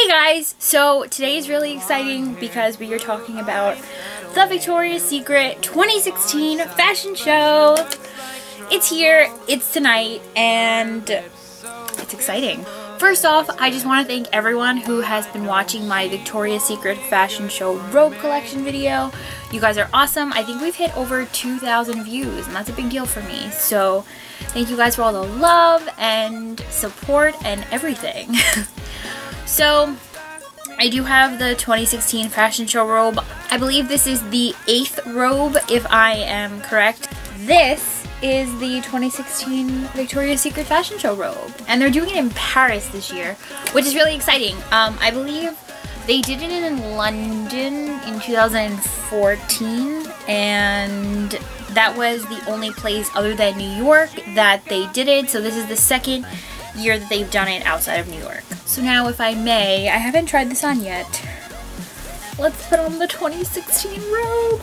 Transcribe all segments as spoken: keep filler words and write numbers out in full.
guys, so today is really exciting because we are talking about the Victoria's Secret twenty sixteen fashion show. It's here, it's tonight, and it's exciting. First off, I just want to thank everyone who has been watching my Victoria's Secret fashion show robe collection video. You guys are awesome. I think we've hit over two thousand views, and that's a big deal for me. So thank you guys for all the love and support and everything. So I do have the twenty sixteen fashion show robe. I believe this is the eighth robe, if I am correct. This is the twenty sixteen Victoria's Secret fashion show robe, and they're doing it in Paris this year, which is really exciting. Um, I believe they did it in London in two thousand fourteen, and that was the only place other than New York that they did it, so this is the second year that they've done it outside of New York. So now, if I may, I haven't tried this on yet. Let's put on the twenty sixteen robe.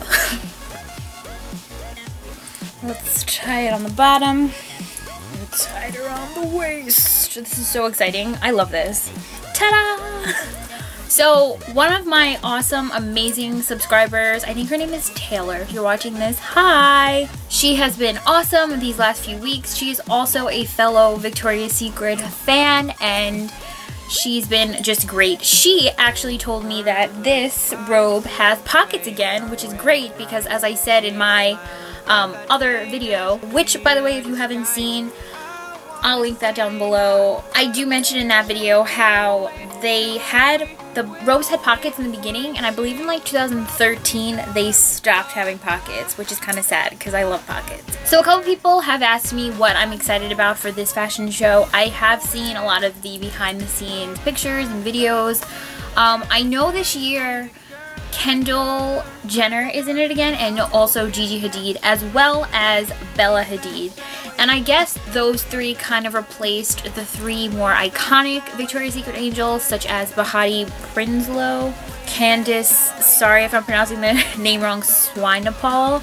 Let's tie it on the bottom. Let's tie it around the waist. This is so exciting. I love this. Ta-da! So, one of my awesome, amazing subscribers, I think her name is Taylor, if you're watching this, hi! She has been awesome these last few weeks. She is also a fellow Victoria's Secret fan, and she's been just great. She actually told me that this robe has pockets again, which is great because, as I said in my um, other video, which, by the way, if you haven't seen, I'll link that down below. I do mention in that video how they had, the robes had pockets in the beginning, and I believe in like two thousand thirteen they stopped having pockets, which is kind of sad because I love pockets. So a couple people have asked me what I'm excited about for this fashion show. I have seen a lot of the behind the scenes pictures and videos. Um, I know this year Kendall Jenner is in it again, and also Gigi Hadid, as well as Bella Hadid. And I guess those three kind of replaced the three more iconic Victoria's Secret angels, such as Behati Prinsloo, Candice, sorry if I'm pronouncing the name wrong, Swanepoel,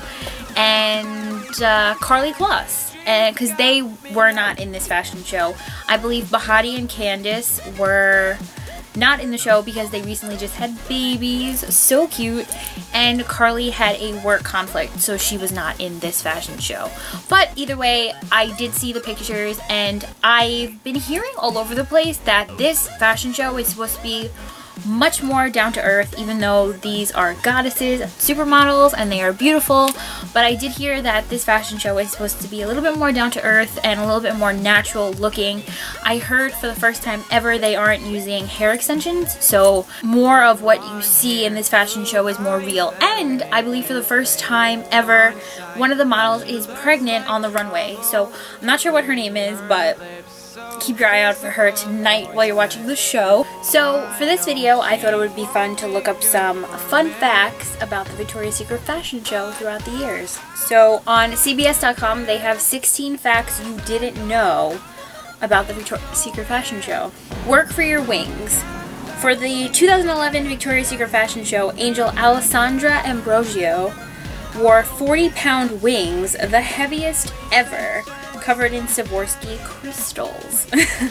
and uh, Karlie Kloss. And because they were not in this fashion show. I believe Behati and Candice were not in the show because they recently just had babies, so cute, and Karlie had a work conflict, so she was not in this fashion show. But either way, I did see the pictures, and I've been hearing all over the place that this fashion show is supposed to be much more down to earth, even though these are goddesses, supermodels, and they are beautiful. But I did hear that this fashion show is supposed to be a little bit more down to earth and a little bit more natural looking. I heard for the first time ever they aren't using hair extensions, so more of what you see in this fashion show is more real. And I believe for the first time ever, one of the models is pregnant on the runway. So I'm not sure what her name is, but keep your eye out for her tonight while you're watching the show. So for this video, I thought it would be fun to look up some fun facts about the Victoria's Secret fashion show throughout the years. So on C B S dot com, they have sixteen facts you didn't know about the Victoria's Secret fashion show. Work for your wings. For the two thousand eleven Victoria's Secret fashion show, Angel Alessandra Ambrosio wore forty pound wings, the heaviest ever, covered in Swarovski crystals.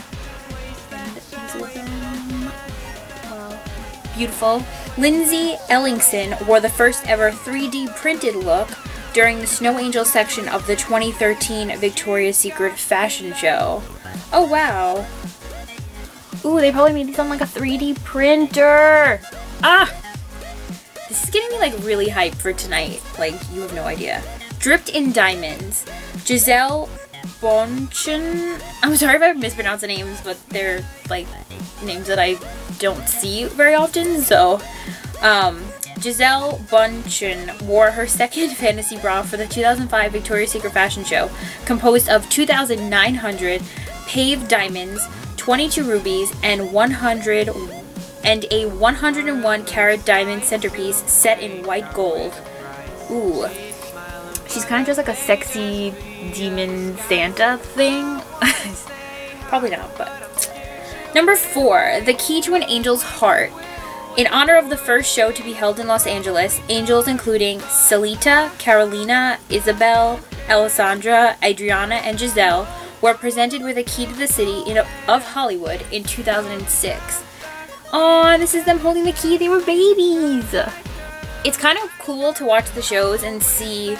And these are them. Wow. Beautiful. Lindsay Ellingson wore the first ever three D printed look during the Snow Angel section of the twenty thirteen Victoria's Secret fashion show. Oh wow. Ooh, they probably made these on like a three D printer. Ah! This is getting me like really hyped for tonight. Like, you have no idea. Dripped in diamonds. Giselle Bündchen. I'm sorry if I mispronounce the names, but they're like names that I don't see very often. So, um, Giselle Bündchen wore her second fantasy bra for the two thousand five Victoria's Secret fashion show, composed of two thousand nine hundred paved diamonds, twenty-two rubies, and one hundred and a one hundred and one carat diamond centerpiece set in white gold. Ooh. She's kind of just like a sexy demon Santa thing. Probably not, but. Number four, the key to an angel's heart. In honor of the first show to be held in Los Angeles, angels including Salita, Carolina, Isabel, Alessandra, Adriana, and Giselle were presented with a key to the city in, of Hollywood in two thousand six. Oh, this is them holding the key. They were babies. It's kind of cool to watch the shows and see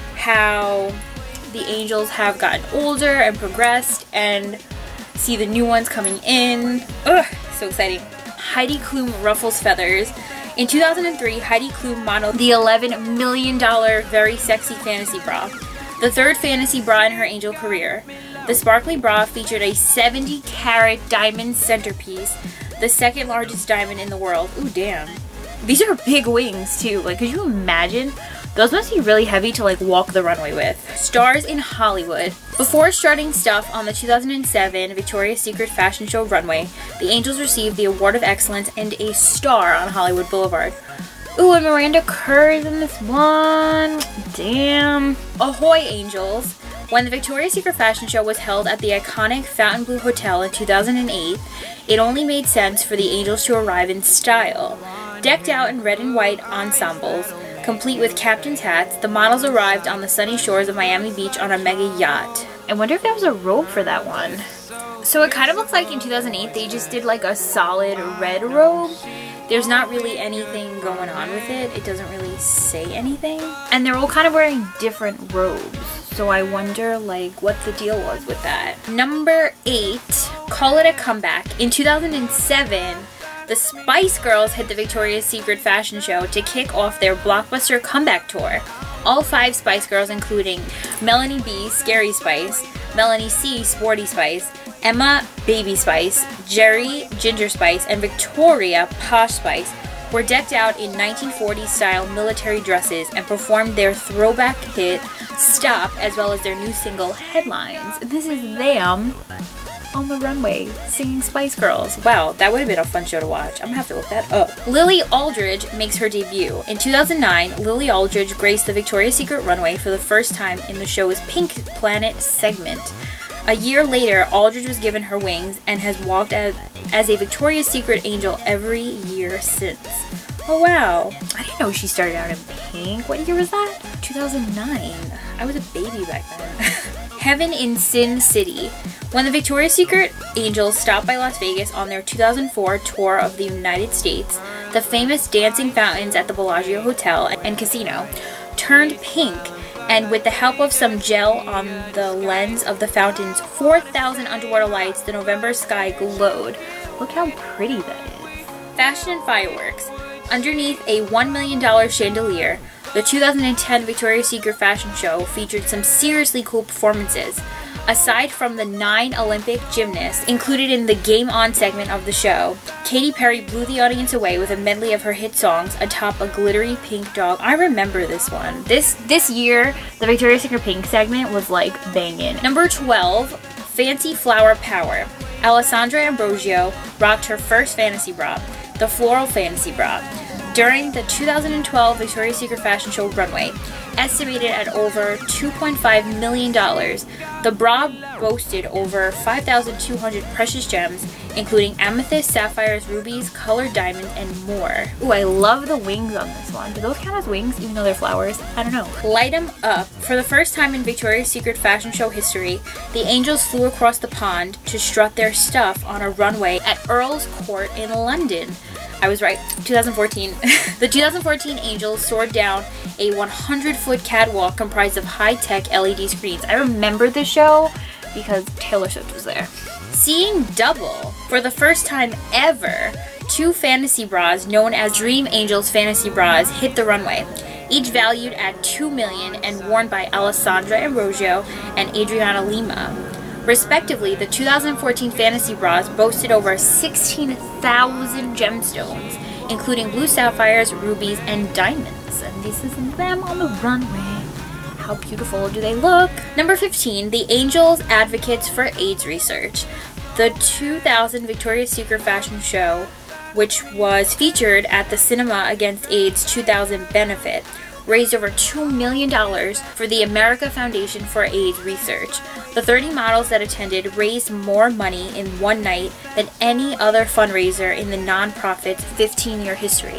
how the angels have gotten older and progressed and see the new ones coming in. Ugh, so exciting. Heidi Klum ruffles feathers. In two thousand three, Heidi Klum modeled the eleven million dollar Very Sexy Fantasy Bra, the third fantasy bra in her angel career. The sparkly bra featured a seventy carat diamond centerpiece, the second largest diamond in the world. Ooh, damn. These are big wings too. Like, could you imagine? Those must be really heavy to like walk the runway with. Stars in Hollywood. Before strutting stuff on the two thousand seven Victoria's Secret fashion show runway, the angels received the Award of Excellence and a star on Hollywood Boulevard. Ooh, and Miranda Kerr is in this one. Damn. Ahoy, angels. When the Victoria's Secret fashion show was held at the iconic Fontainebleau Hotel in two thousand eight, it only made sense for the angels to arrive in style. Decked out in red and white ensembles, complete with captain's hats, the models arrived on the sunny shores of Miami Beach on a mega yacht. I wonder if there was a robe for that one. So it kind of looks like in two thousand eight they just did like a solid red robe. There's not really anything going on with it. It doesn't really say anything. And they're all kind of wearing different robes. So I wonder like what the deal was with that. Number eight, call it a comeback. In two thousand seven, the Spice Girls hit the Victoria's Secret fashion show to kick off their blockbuster comeback tour. All five Spice Girls, including Melanie B, Scary Spice, Melanie C, Sporty Spice, Emma, Baby Spice, Jerry, Ginger Spice, and Victoria, Posh Spice, were decked out in nineteen forties style military dresses and performed their throwback hit, Stop, as well as their new single, Headlines. This is them on the runway singing Spice Girls. Wow, that would have been a fun show to watch. I'm gonna have to look that up. Lily Aldridge makes her debut. In two thousand nine, Lily Aldridge graced the Victoria's Secret runway for the first time in the show's Pink Planet segment. A year later, Aldridge was given her wings and has walked as, as a Victoria's Secret angel every year since. Oh wow, I didn't know she started out in pink. What year was that? two thousand nine. I was a baby back then. Heaven in Sin City. When the Victoria's Secret angels stopped by Las Vegas on their two thousand four tour of the United States, the famous dancing fountains at the Bellagio Hotel and Casino turned pink, and with the help of some gel on the lens of the fountains, four thousand underwater lights, the November sky glowed. Look how pretty that is. Fashion and fireworks. Underneath a one million dollar chandelier, the two thousand ten Victoria's Secret fashion show featured some seriously cool performances. Aside from the nine Olympic gymnasts included in the Game On segment of the show, Katy Perry blew the audience away with a medley of her hit songs atop a glittery pink dog. I remember this one. This this year, the Victoria's Secret Pink segment was like banging. Number twelve, Fancy Flower Power. Alessandra Ambrosio rocked her first fantasy bra, the Floral Fantasy Bra, during the two thousand twelve Victoria's Secret fashion show runway. Estimated at over two point five million dollars, the bra boasted over five thousand two hundred precious gems, including amethyst, sapphires, rubies, colored diamonds, and more. Ooh, I love the wings on this one. Do those count as wings, even though they're flowers? I don't know. Light 'em up. For the first time in Victoria's Secret fashion show history, the angels flew across the pond to strut their stuff on a runway at Earl's Court in London. I was right, two thousand fourteen. The two thousand fourteen Angels soared down a one hundred foot catwalk comprised of high-tech L E D screens. I remember this show because Taylor Swift was there. Seeing double. For the first time ever, two fantasy bras known as Dream Angels fantasy bras hit the runway, each valued at two million dollars and worn by Alessandra Ambrosio and Adriana Lima. Respectively, the two thousand fourteen fantasy bras boasted over sixteen thousand gemstones, including blue sapphires, rubies, and diamonds. And this is them on the runway. How beautiful do they look? Number fifteen, the Angels Advocates for AIDS Research. The two thousand Victoria's Secret fashion show, which was featured at the Cinema Against AIDS two thousand benefit, raised over two million dollars for the America Foundation for AIDS Research. The thirty models that attended raised more money in one night than any other fundraiser in the nonprofit's fifteen year history.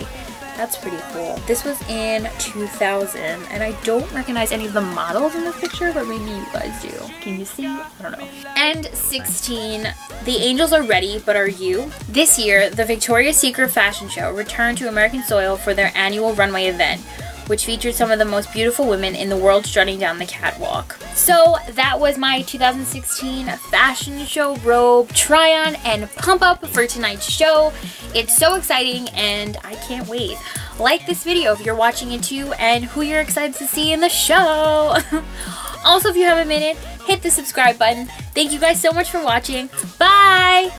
That's pretty cool. This was in two thousand, and I don't recognize any of the models in this picture, but maybe you guys do. Can you see? I don't know. And sixteen, the angels are ready, but are you? This year, the Victoria's Secret fashion show returned to American soil for their annual runway event, which featured some of the most beautiful women in the world strutting down the catwalk. So that was my two thousand sixteen fashion show robe try-on and pump up for tonight's show. It's so exciting and I can't wait. Like this video if you're watching it too and who you're excited to see in the show. Also, if you have a minute, hit the subscribe button. Thank you guys so much for watching. Bye!